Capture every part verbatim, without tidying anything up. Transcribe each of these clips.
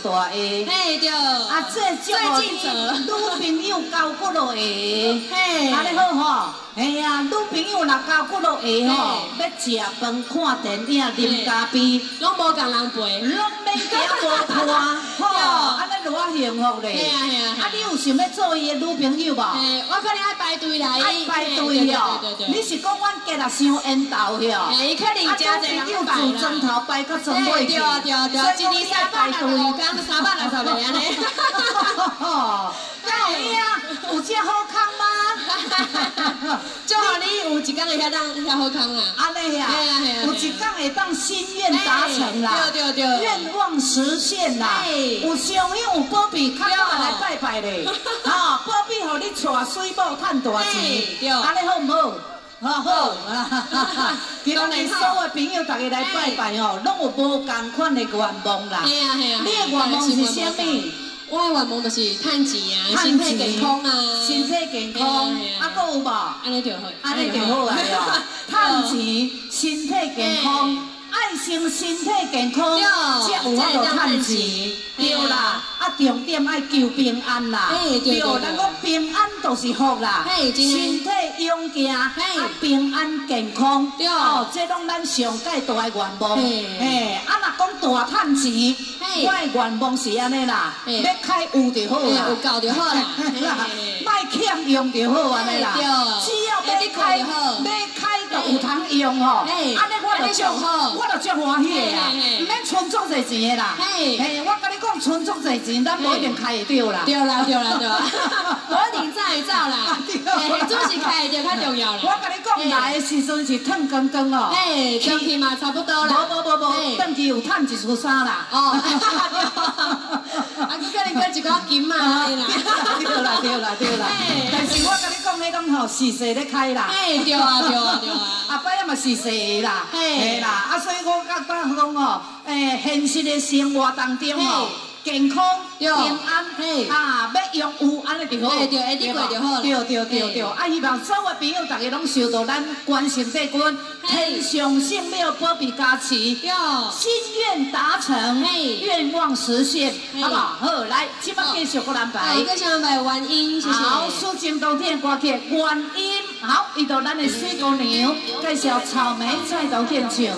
大下。 嘿对。 啊，这祝福你女朋友交骨落下。 嘿。 安尼好吼。哎呀，女朋友若交骨落下吼，要食饭、看电影、啉咖啡， 拢无共人陪， 拢免惊无伴，吼，安尼偌幸福咧。嘿啊嘿啊。啊，你有想要做伊的女朋友无？ 嘿，我可能爱排队来。 爱排队哦。对对对。你是讲阮家若伤缘投哟？ 嘿，伊可能真侪人排啦。 自砖头排到砖尾去。 对啊对啊对啊，一年三百六十五天，三百六十个安尼。 哦，有影，有这好康吗？ 祝贺你有一天会遐当遐好康啦！ 安尼呀，有一天会当心愿达成啦， 对对对， 愿望实现啦。有上香有保庇，较早来拜拜咧。啊，保庇互你娶水某趁大钱，安尼好唔好？好好，今日所有朋友大家来拜拜哦，拢有无同款的愿望啦。 系啊系啊， 你的愿望是啥物？ 我的愿望就是趁钱啊，身体健康啊， 身体健康，啊，搁有无？ 安尼就好， 安尼就好啊！趁钱，身体健康，爱心身体健康，才有法度趁钱，对啦。啊，重点爱求平安啦，对，咱讲平安就是福啦，身体勇健，啊，平安健康，哦，这拢咱上界大的愿望。嘿，啊，若讲大趁钱。我的愿望是安尼啦，要开有就好啦， 有够就好啦， 莫欠用就好安尼啦。只要要开，要开就有通用吼。安尼我就足好，我就足欢喜的啦，唔免存足侪钱的啦。嘿，我甲你讲，存足侪钱，咱无一定开会到啦。 对啦对啦对啦，无一定走会走啦。嘿，主是开会着较重要啦。 我甲你讲，来的时阵是褪光光哦。 嘿，转去嘛差不多啦。 无无无无，转去有趁一束衫啦。哦。 啊，佮可能佮一寡金嘛，安尼啦。 对啦对啦对啦。但是我甲你讲，迄讲吼，是势咧开啦。 嘿，对啊对啊对啊。 啊，摆也嘛是势啦。嘿啦，啊，所以我甲讲讲吼，诶，现实的生活当中吼。健康、平安，啊，要用有安尼就好， 对，会得过就好。 对对对对，啊，希望所有朋友大家拢受到咱关心帝君天上圣庙保庇加持，心愿达成，愿望实现，好不好？好，来，今麦继续个安排。 好，继续安排原音，谢谢。 好，苏静当天歌曲原音，好，遇到咱的水姑娘，介绍草莓再度献唱。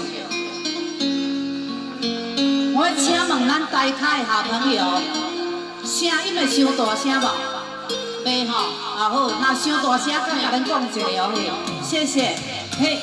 我请问咱台卡的好朋友，声音会伤大声无？袂吼，啊好，那伤大声，甲甲咱讲一个哦，谢谢，嘿。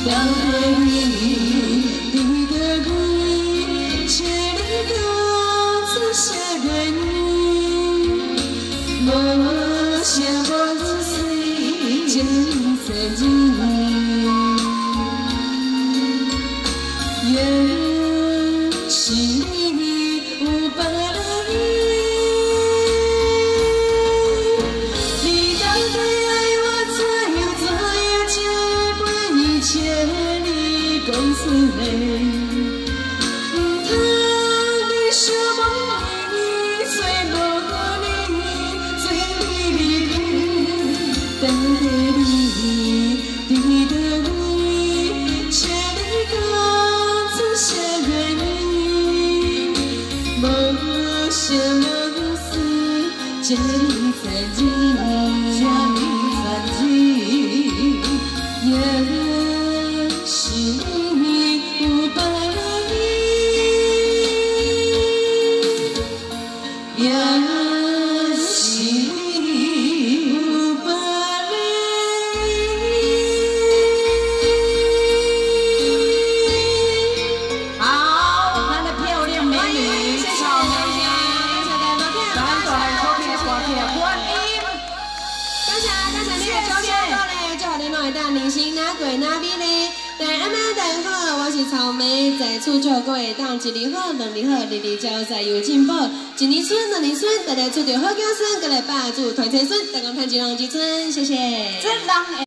草莓在厝照各位当一年好，两年好，日日招财有进步。一年春，两年春，大家厝着好子孙，各来拜祖团结孙，大家看一龙一村，谢谢。